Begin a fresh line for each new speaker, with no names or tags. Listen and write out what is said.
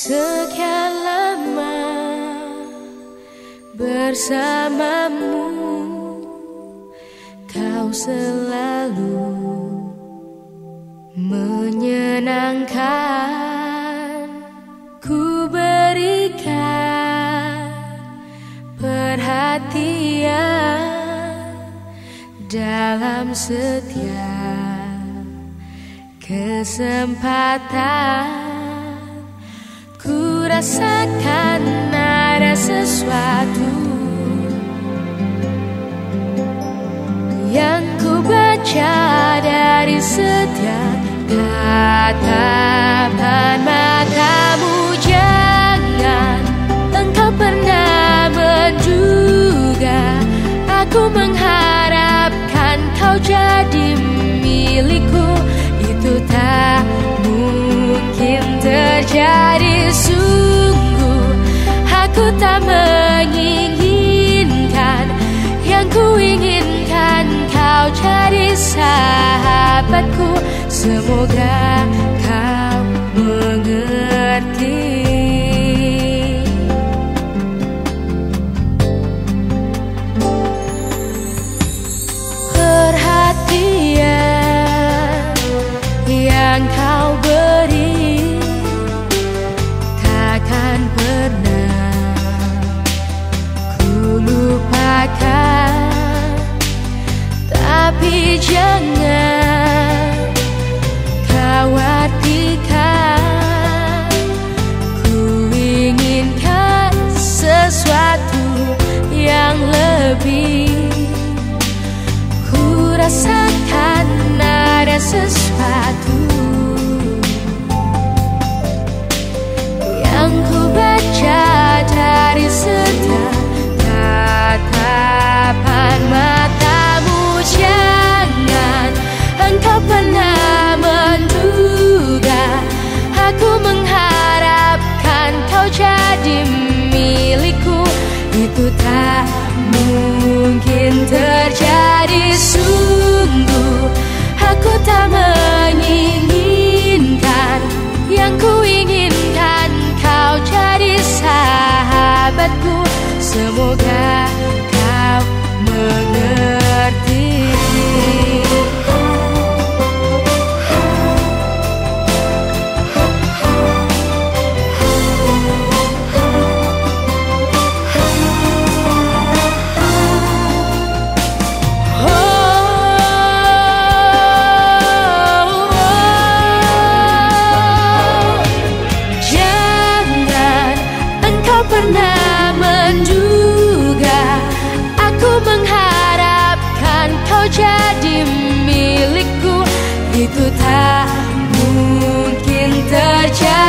Sekian lama bersamamu, kau selalu menyenangkan. Ku berikan perhatian dalam setiap kesempatan. Ku rasakan ada sesuatu yang ku baca dari setiap tatapan matamu. Jangan engkau pernah menduga aku mengharapkan kau jadi milikku. Itu tak mungkin terjadi. Sungguh aku tak menginginkan. Yang ku inginkan kau jadi sahabatku. Semoga kau mengerti. Perhatian yang kau beri takkan pernah ku lupakan. Tapi jangan kau artikan ku inginkan sesuatu yang lebih. Ku rasakan ada sesuatu yang ku baca dari setiap tatapan matamu. Jangan engkau pernah menduga aku mengharapkan kau jadi milikku. Itu tak mungkin terjadi. Sungguh aku tak menginginkan. Yang ku inginkan kau jadi sahabatku. Semoga kau mengerti. Pernah menduga aku mengharapkan kau jadi milikku. Itu tak mungkin terjadi.